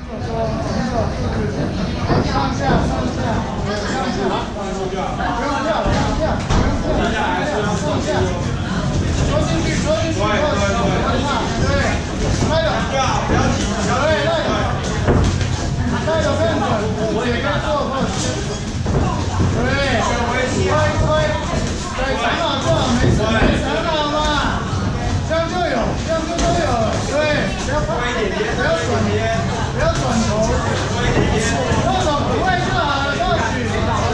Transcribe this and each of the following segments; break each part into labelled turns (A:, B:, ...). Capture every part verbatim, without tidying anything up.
A: 上下上下上下，不用跳，不用跳，不用跳，上下，戳进去，戳进去，对对对，对，来的，不要急，对，来的，来的更准，不解跟做后，对，推推，对，长好就好，没事没事，很好嘛，这样就有，这样就都有了，对，不要拍，不要转，不要转头。 后手不会就好了，过去。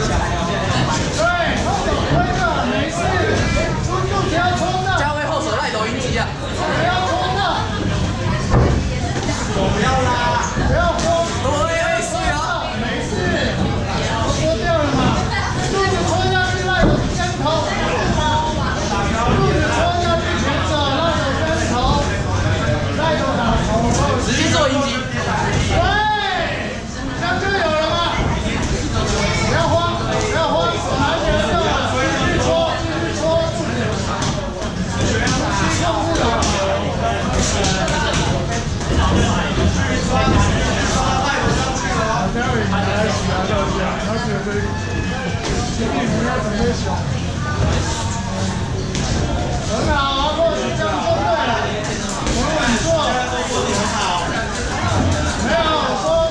A: 对，后手不会就好，没事。出速不要冲的。
B: 加威后手赖抖音机啊！
A: 不要冲的。
C: 手不要拉，
A: 不要慌。
B: 对，哎，是啊，
A: 没事。我说掉了嘛。肚子戳下去，赖抖跟头。肚子戳下去，前手赖抖跟头。赖抖打头。
B: 直接做迎击。 很好啊，或许这样做对了，我们稳做。没有说，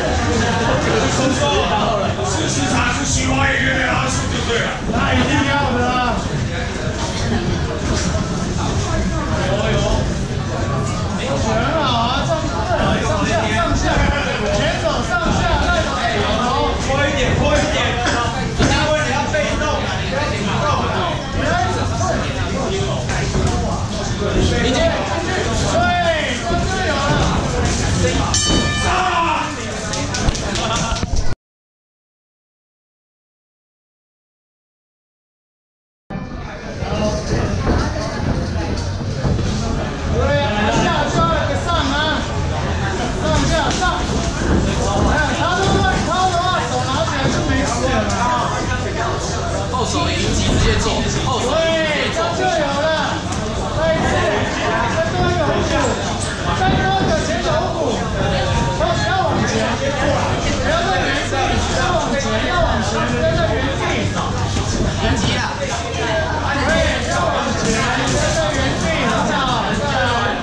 C: 事实查出西瓜也越来越好吃就对了。
A: 那一定要的啊。有有，很好啊，这样对了，上下上下，前手上下，赖手打头，
C: 拖一点，拖一点。
A: 已经，对，这就有了。对，下下了个上啊，上下上。哎，他都乱掏的话，手拿起来就没事了。
B: 后手迎击直接做，后手迎击直接做，
A: 就有了。 再一次，再多一个虎骨，再多一个前手虎骨，都不要往前，不要在原地，要往前，要往前，不要在原地。
B: 迎击啊！
A: 对，要往前，不要在原地，很好，再来。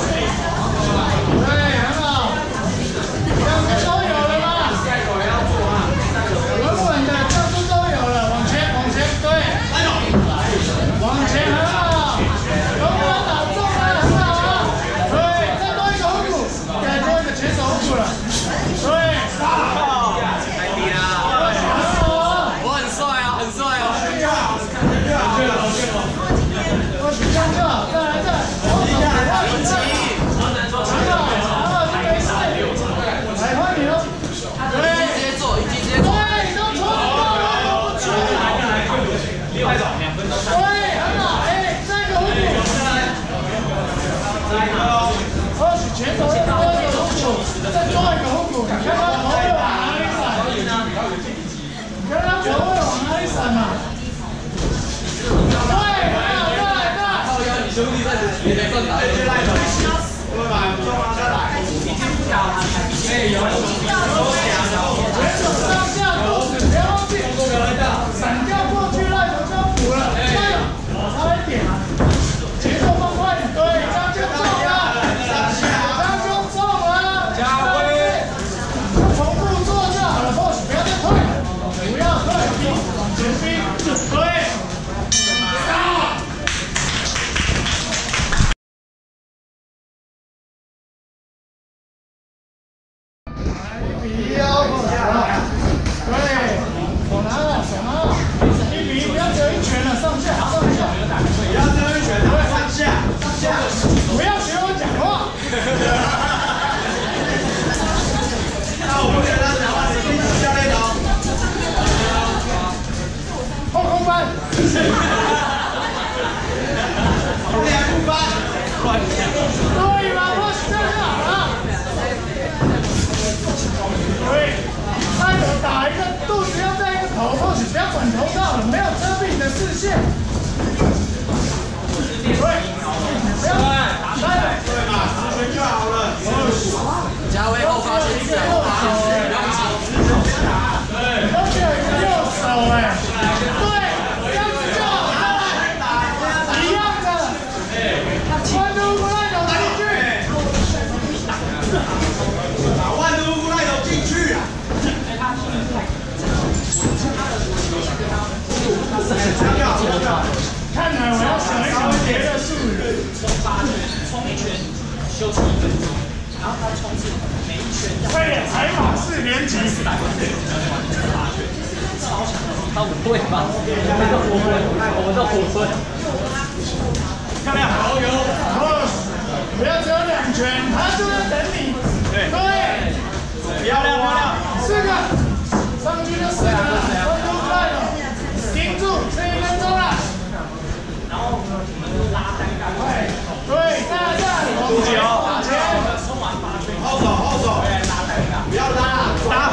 A: 对，很好，两个都有了吗？稳稳的，这样都有了，往前，往前，对，往前，很好。 如果打中了，很好啊！对，再多一个虎骨，再多一个前手虎骨了。对，
B: 太低了，
A: 很好啊！
B: 我很帅啊，很帅啊！
A: 我举枪就好，再来再来，后手不要
B: 迎击，
A: 很好，很好，就没事。来换你喽！对，
B: 直接做，迎击直接做。
A: 对，你都戳得到了，都不去。
C: 另外一种两分钟。
A: 对，很好，哎，再一个虎骨。或许前手再多一个虎骨，再多一个虎骨，你看他头会往哪里闪？你看他头会往哪里闪嘛？对，很好，再来再来。
B: 靠腰，你兄弟在这里，你在这里，
C: 去赖手，对吧？不重啊，再来。已经不打了，哎，有有
A: 前手上下肚子，别忘记，闪掉过去赖手就补了，加油，差一点，节奏放快点，对，这样就中了，这样就中了，加威，就重复做就好了 ，boss， 不要再退，不要退，逼，往前逼，对。 对吧？或许这样就好了。对，再有打一个肚子，要再一个头，或许不要管头就好了，没有遮蔽你的视线。对，不要打开了，
C: 对嘛，十拳就好了。
B: 加威后发先至啊！
A: 别的术语。
C: 冲八圈，冲一圈，休息一分钟，然后他冲刺每一圈。
A: 快点，采访四年级。
C: 四百块钱，八圈，超强。他不会吧？我们都不会，我们都不会。
A: 漂亮，好油。不要只有两拳，他就在等你。对。对。漂亮漂亮，四个，上去就四个了，都都快了，盯住，剩一分钟了。
C: 然后我们拉单杠，
A: 对，大大，
B: 注意哦，
A: 往前，
C: 冲完八圈，
B: 后手后手，
C: 对，拉单杠，
B: 不要拉，拉